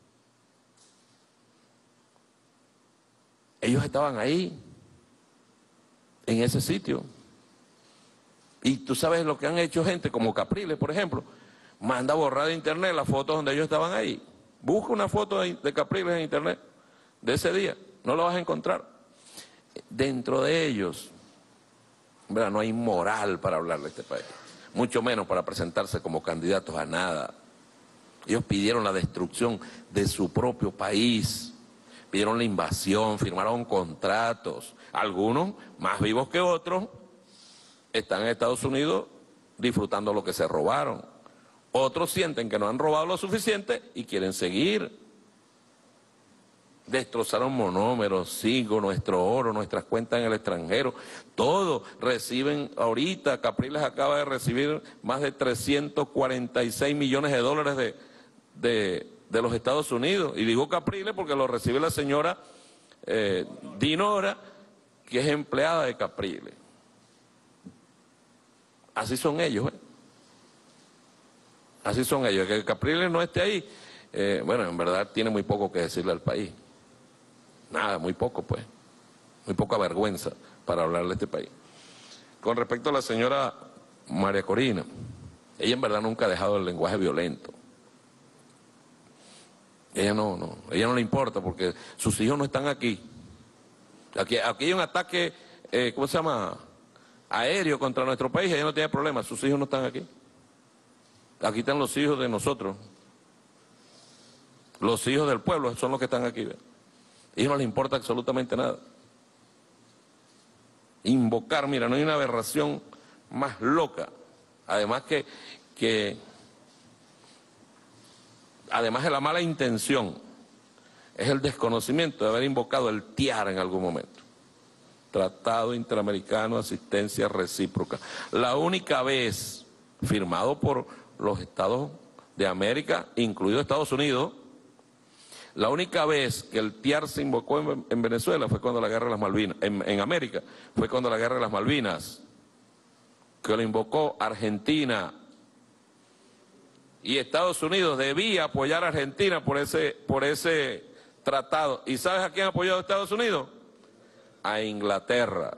Ellos estaban ahí, en ese sitio. Y tú sabes lo que han hecho gente como Capriles, por ejemplo, manda a borrar de internet las fotos donde ellos estaban ahí. Busca una foto de, de Capriles en internet de ese día, no lo vas a encontrar. Dentro de ellos, ¿verdad? No hay moral para hablar de este país, mucho menos para presentarse como candidatos a nada. Ellos pidieron la destrucción de su propio país, pidieron la invasión, firmaron contratos, algunos más vivos que otros, están en Estados Unidos disfrutando lo que se robaron. Otros sienten que no han robado lo suficiente y quieren seguir. Destrozaron monómeros, Citgo, nuestro oro, nuestras cuentas en el extranjero, todo. Reciben ahorita, Capriles acaba de recibir más de trescientos cuarenta y seis millones de dólares de, de, de los Estados Unidos. Y digo Capriles porque lo recibe la señora eh, Dinora, que es empleada de Capriles. Así son ellos, ¿eh? Así son ellos. Que Capriles no esté ahí, eh, bueno, en verdad tiene muy poco que decirle al país. Nada, muy poco, pues. Muy poca vergüenza para hablarle a este país. Con respecto a la señora María Corina, ella en verdad nunca ha dejado el lenguaje violento. Ella no, no, ella no le importa porque sus hijos no están aquí. Aquí, aquí hay un ataque, eh, ¿cómo se llama?, aéreo contra nuestro país, ella no tiene problema, sus hijos no están aquí. Aquí están los hijos de nosotros. Los hijos del pueblo son los que están aquí. A ellos no les importa absolutamente nada. Invocar, mira, no hay una aberración más loca. Además que, que además de la mala intención, es el desconocimiento de haber invocado el T I A R en algún momento. Tratado Interamericano de Asistencia Recíproca. La única vez firmado por los Estados de América, incluido Estados Unidos. La única vez que el T I A R se invocó en, en Venezuela fue cuando la guerra de las Malvinas, en, en América, fue cuando la guerra de las Malvinas, que lo invocó Argentina. Y Estados Unidos debía apoyar a Argentina por ese, por ese tratado. ¿Y sabes a quién ha apoyado Estados Unidos? A Inglaterra.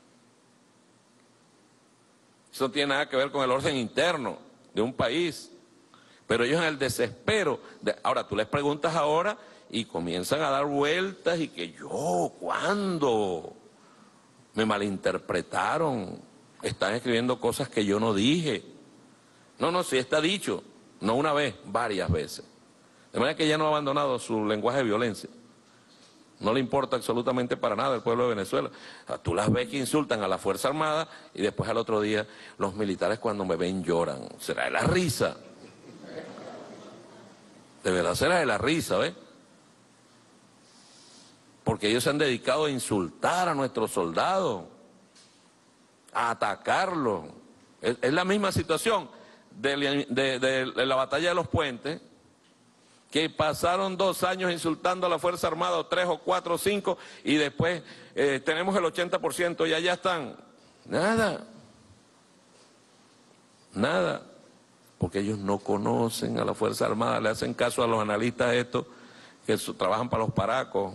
Eso no tiene nada que ver con el orden interno de un país. Pero ellos en el desespero, de, ahora tú les preguntas ahora y comienzan a dar vueltas y que yo, ¿cuándo? Me malinterpretaron, están escribiendo cosas que yo no dije. No, no, sí está dicho, no una vez, varias veces. De manera que ella no ha abandonado su lenguaje de violencia. No le importa absolutamente para nada el pueblo de Venezuela. O sea, tú las ves que insultan a la Fuerza Armada y después al otro día los militares cuando me ven lloran. Será de la risa. De verdad será de la risa, ¿ves? Porque ellos se han dedicado a insultar a nuestros soldados, a atacarlos. Es, es la misma situación de, de, de, de la batalla de los puentes, que pasaron dos años insultando a la Fuerza Armada, o tres, o cuatro, o cinco, y después eh, tenemos el ochenta por ciento y allá están. Nada. Nada. Porque ellos no conocen a la Fuerza Armada, le hacen caso a los analistas estos que su, trabajan para los paracos,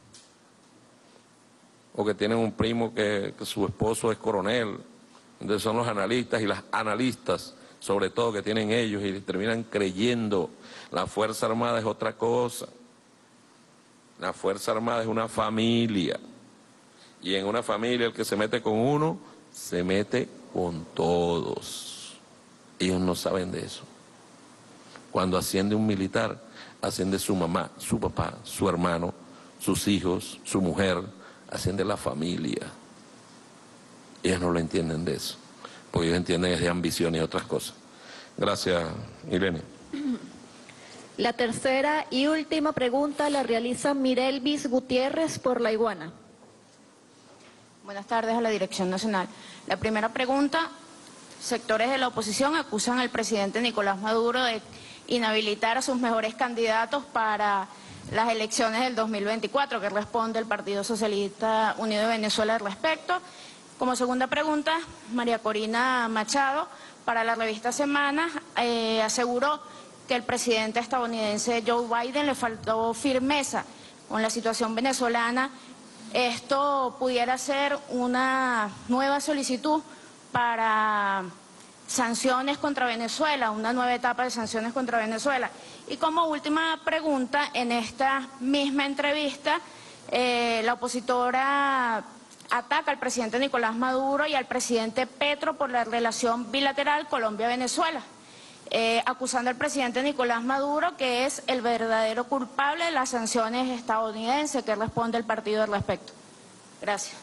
o que tienen un primo que, que su esposo es coronel. Entonces son los analistas y las analistas, sobre todo, que tienen ellos y terminan creyendo. La Fuerza Armada es otra cosa. La Fuerza Armada es una familia. Y en una familia el que se mete con uno, se mete con todos. Ellos no saben de eso. Cuando asciende un militar, asciende su mamá, su papá, su hermano, sus hijos, su mujer, asciende la familia. Ellos no lo entienden de eso, porque ellos entienden es de ambición y otras cosas. Gracias, Irene. La tercera y última pregunta la realiza Mirelvis Gutiérrez por La Iguana. Buenas tardes a la Dirección Nacional. La primera pregunta: sectores de la oposición acusan al presidente Nicolás Maduro de inhabilitar a sus mejores candidatos para las elecciones del dos mil veinticuatro. ¿Qué responde el Partido Socialista Unido de Venezuela al respecto? Como segunda pregunta, María Corina Machado, para la revista Semana, eh, aseguró que el presidente estadounidense Joe Biden le faltó firmeza con la situación venezolana. Esto pudiera ser una nueva solicitud para sanciones contra Venezuela, una nueva etapa de sanciones contra Venezuela. Y como última pregunta, en esta misma entrevista, eh, la opositora ataca al presidente Nicolás Maduro y al presidente Petro por la relación bilateral Colombia-Venezuela, eh, acusando al presidente Nicolás Maduro que es el verdadero culpable de las sanciones estadounidenses. ¿Qué responde el partido al respecto? Gracias.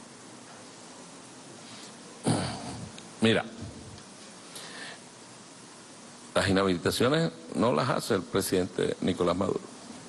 Mira, las inhabilitaciones no las hace el presidente Nicolás Maduro.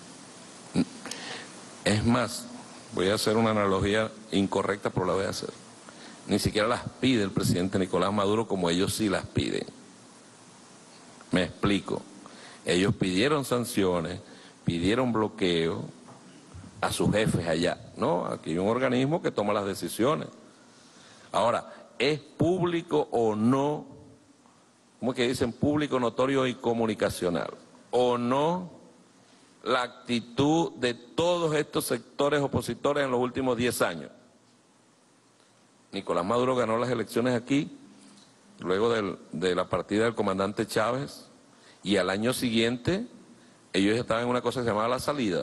Es más, voy a hacer una analogía incorrecta, pero la voy a hacer. Ni siquiera las pide el presidente Nicolás Maduro como ellos sí las piden. Me explico. Ellos pidieron sanciones, pidieron bloqueo a sus jefes allá. No, aquí hay un organismo que toma las decisiones. Ahora, ¿es público o no? ¿Cómo es que dicen? Público, notorio y comunicacional. ¿O no la actitud de todos estos sectores opositores en los últimos diez años? Nicolás Maduro ganó las elecciones aquí, luego del, de la partida del comandante Chávez, y al año siguiente ellos estaban en una cosa que se llamaba La Salida.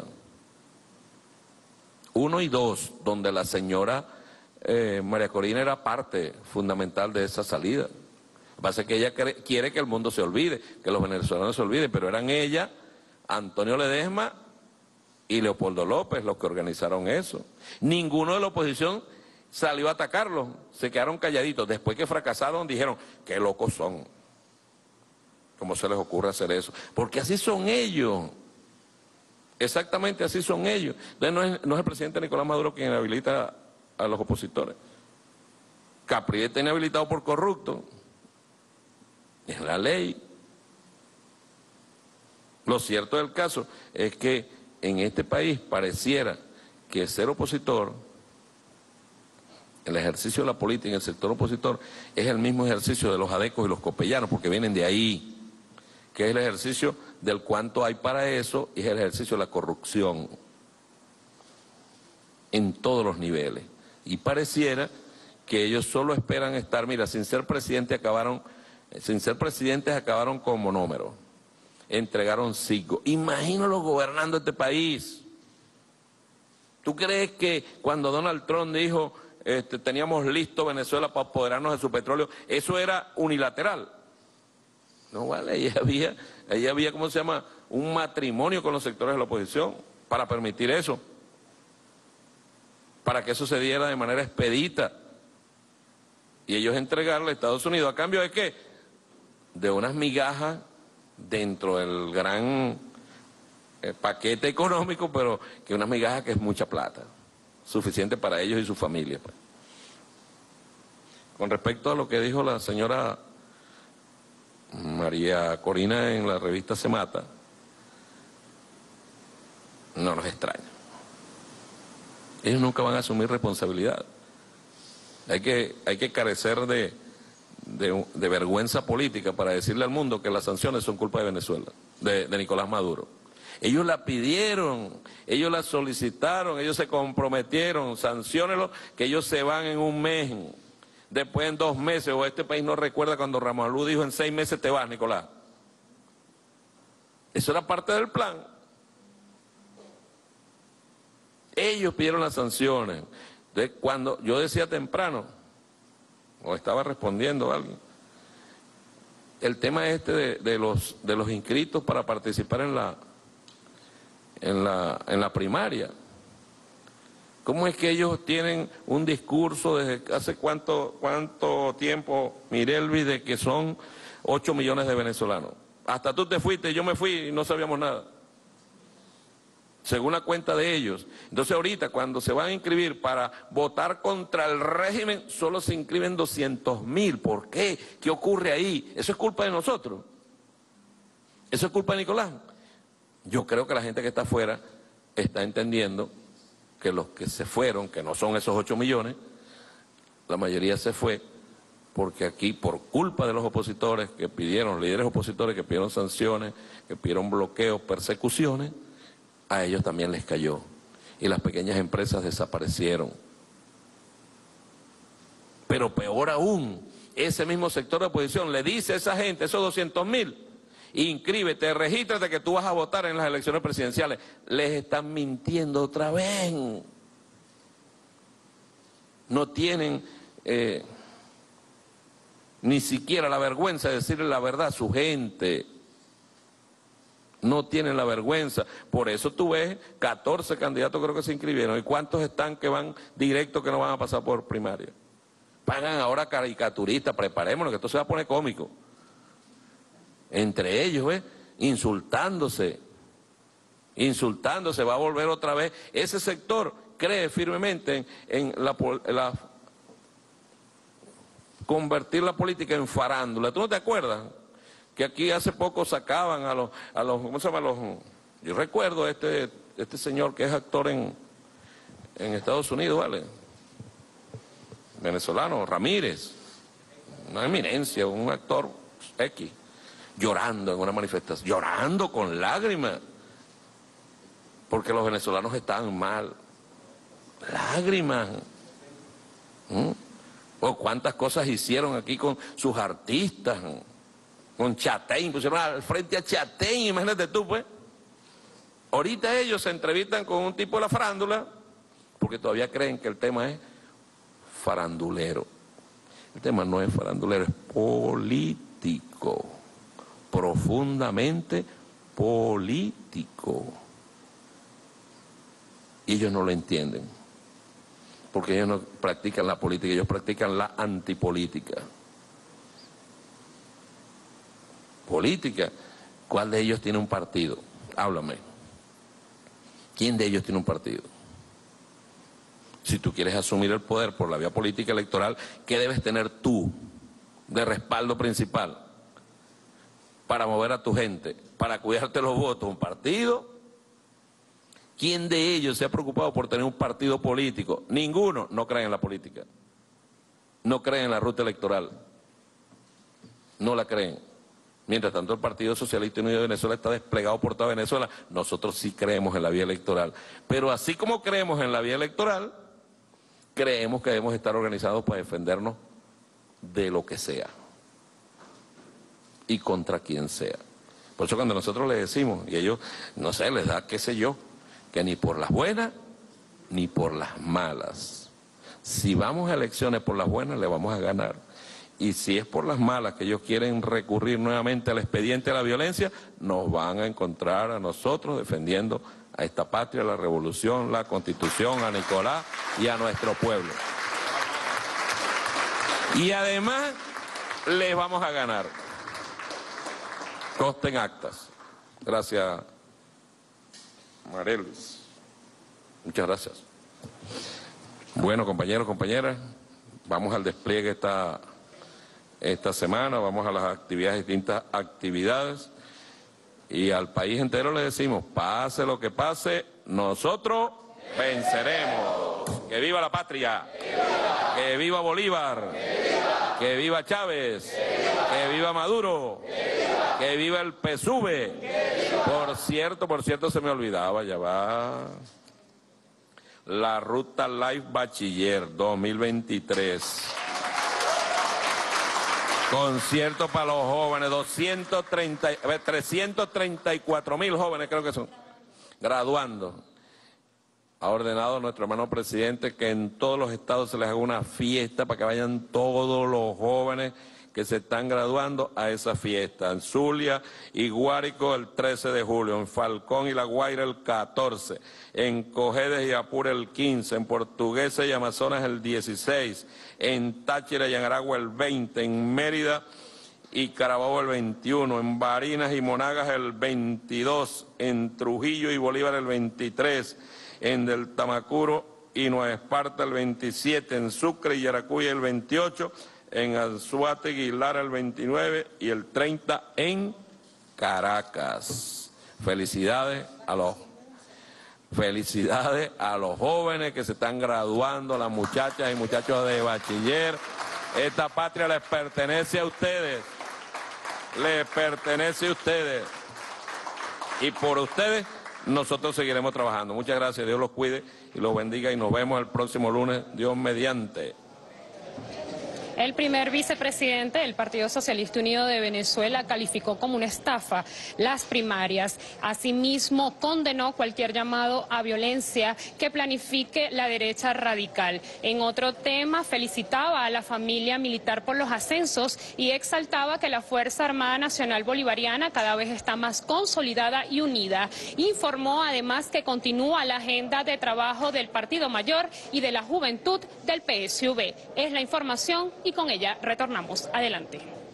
Uno y dos, donde la señora eh, María Corina era parte fundamental de esa salida. Lo que pasa es que ella quiere que el mundo se olvide, que los venezolanos se olviden, pero eran ella, Antonio Ledesma y Leopoldo López los que organizaron eso. Ninguno de la oposición salió a atacarlos, se quedaron calladitos. Después que fracasaron dijeron, qué locos son, ¿cómo se les ocurre hacer eso? Porque así son ellos, exactamente así son ellos. Entonces no es, no es el presidente Nicolás Maduro quien inhabilita a los opositores. Capriles está inhabilitado por corrupto, es la ley. Lo cierto del caso es que en este país pareciera que ser opositor, el ejercicio de la política en el sector opositor, es el mismo ejercicio de los adecos y los copellanos, porque vienen de ahí, que es el ejercicio del cuánto hay para eso, y es el ejercicio de la corrupción en todos los niveles. Y pareciera que ellos solo esperan estar, mira, sin ser presidente acabaron, sin ser presidentes acabaron con monómeros, entregaron cinco. Imagínalo gobernando este país. ¿Tú crees que cuando Donald Trump dijo este, teníamos listo Venezuela para apoderarnos de su petróleo, eso era unilateral? No vale, ahí había, ahí había, ¿cómo se llama?, un matrimonio con los sectores de la oposición para permitir eso, para que eso se diera de manera expedita. Y ellos entregarle a Estados Unidos, ¿a cambio de qué? De unas migajas dentro del gran eh, paquete económico, pero que unas migajas que es mucha plata, suficiente para ellos y su familia. Pues. Con respecto a lo que dijo la señora María Corina en la revista Se Mata, no nos extraña. Ellos nunca van a asumir responsabilidad. Hay que, hay que carecer de, de, de vergüenza política para decirle al mundo que las sanciones son culpa de Venezuela, de, de Nicolás Maduro. Ellos la pidieron, ellos la solicitaron, ellos se comprometieron, sanciónenlo, que ellos se van en un mes, después en dos meses, o este país no recuerda cuando Ramos Alú dijo en seis meses te vas, Nicolás. Eso era parte del plan. Ellos pidieron las sanciones. Entonces, cuando yo decía temprano, o estaba respondiendo a alguien, el tema este de, de, los, de los inscritos para participar en la, en, la, en la primaria. ¿Cómo es que ellos tienen un discurso desde hace cuánto, cuánto tiempo, Mirelvi, de que son ocho millones de venezolanos? Hasta tú te fuiste, yo me fui y no sabíamos nada. Según la cuenta de ellos. Entonces ahorita cuando se van a inscribir para votar contra el régimen, solo se inscriben doscientos mil. ¿Por qué? ¿Qué ocurre ahí? ¿Eso es culpa de nosotros? ¿Eso es culpa de Nicolás? Yo creo que la gente que está afuera está entendiendo que los que se fueron, que no son esos ocho millones, la mayoría se fue porque aquí por culpa de los opositores que pidieron, líderes opositores que pidieron sanciones, que pidieron bloqueos, persecuciones, a ellos también les cayó y las pequeñas empresas desaparecieron. Pero peor aún, ese mismo sector de oposición le dice a esa gente, esos doscientos mil, inscríbete, regístrate que tú vas a votar en las elecciones presidenciales. Les están mintiendo otra vez. No tienen eh, ni siquiera la vergüenza de decirle la verdad a su gente. No tienen la vergüenza. Por eso tú ves catorce candidatos creo que se inscribieron. ¿Y cuántos están que van directo que no van a pasar por primaria? Pagan ahora caricaturistas, preparémonos que esto se va a poner cómico. Entre ellos, ¿ves? Insultándose. Insultándose, va a volver otra vez. Ese sector cree firmemente en, en la, en la convertir la política en farándula. ¿Tú no te acuerdas? Que aquí hace poco sacaban a los, a los, ¿cómo se llama? Los, yo recuerdo a este, este señor que es actor en, en Estados Unidos, ¿vale? Venezolano, Ramírez, una eminencia, un actor X, llorando en una manifestación, llorando con lágrimas, porque los venezolanos estaban mal, lágrimas. ¿Mm? O cuántas cosas hicieron aquí con sus artistas, con Chatén, pusieron al frente a Chatén, imagínate tú, pues. Ahorita ellos se entrevistan con un tipo de la farándula, porque todavía creen que el tema es farandulero. El tema no es farandulero, es político, profundamente político. Y ellos no lo entienden, porque ellos no practican la política, ellos practican la antipolítica. Política, ¿cuál de ellos tiene un partido? Háblame. ¿Quién de ellos tiene un partido? Si tú quieres asumir el poder por la vía política electoral, ¿qué debes tener tú de respaldo principal? para mover a tu gente, para cuidarte los votos, un partido. ¿Quién de ellos se ha preocupado por tener un partido político? Ninguno. No creen en la política, no creen en la ruta electoral, no la creen. Mientras tanto, el Partido Socialista Unido de Venezuela está desplegado por toda Venezuela. Nosotros sí creemos en la vía electoral. Pero así como creemos en la vía electoral, creemos que debemos estar organizados para defendernos de lo que sea y contra quien sea. Por eso cuando nosotros les decimos, y ellos, no sé, les da qué sé yo, que ni por las buenas ni por las malas. Si vamos a elecciones por las buenas, le vamos a ganar. Y si es por las malas que ellos quieren recurrir nuevamente al expediente de la violencia, nos van a encontrar a nosotros defendiendo a esta patria, a la revolución, la constitución, a Nicolás y a nuestro pueblo. Y además les vamos a ganar. Consten actas. Gracias, Marelis. Muchas gracias. Bueno, compañeros, compañeras, vamos al despliegue esta... Esta semana vamos a las actividades, distintas actividades, y al país entero le decimos, pase lo que pase, nosotros venceremos. ¡Que viva la patria! ¡Que viva Bolívar! ¡Que viva Chávez! ¡Que viva Maduro! ¡Que viva el P S U V! Por cierto, por cierto, se me olvidaba, ya va la Ruta Life Bachiller dos mil veintitrés. Concierto para los jóvenes, doscientos treinta, trescientos treinta y cuatro mil jóvenes creo que son, graduando. Ha ordenado nuestro hermano presidente que en todos los estados se les haga una fiesta para que vayan todos los jóvenes que se están graduando a esa fiesta. En Zulia y Guárico el trece de julio, en Falcón y La Guaira el catorce, en Cojedes y Apure el quince, en Portuguesa y Amazonas el dieciséis, en Táchira y en Aragua el veinte, en Mérida y Carabobo el veintiuno, en Barinas y Monagas el veintidós, en Trujillo y Bolívar el veintitrés, en Del Tamacuro y Nueva Esparta el veintisiete, en Sucre y Yaracuy el veintiocho, en Anzoátegui y Lara el veintinueve y el treinta en Caracas. Felicidades a los felicidades a los jóvenes que se están graduando, las muchachas y muchachos de bachiller. Esta patria les pertenece a ustedes, les pertenece a ustedes. Y por ustedes nosotros seguiremos trabajando. Muchas gracias, Dios los cuide y los bendiga y nos vemos el próximo lunes, Dios mediante. El primer vicepresidente del Partido Socialista Unido de Venezuela calificó como una estafa las primarias. Asimismo, condenó cualquier llamado a violencia que planifique la derecha radical. En otro tema, felicitaba a la familia militar por los ascensos y exaltaba que la Fuerza Armada Nacional Bolivariana cada vez está más consolidada y unida. Informó además que continúa la agenda de trabajo del Partido Mayor y de la Juventud del P S U V. Es la información y con ella retornamos. Adelante.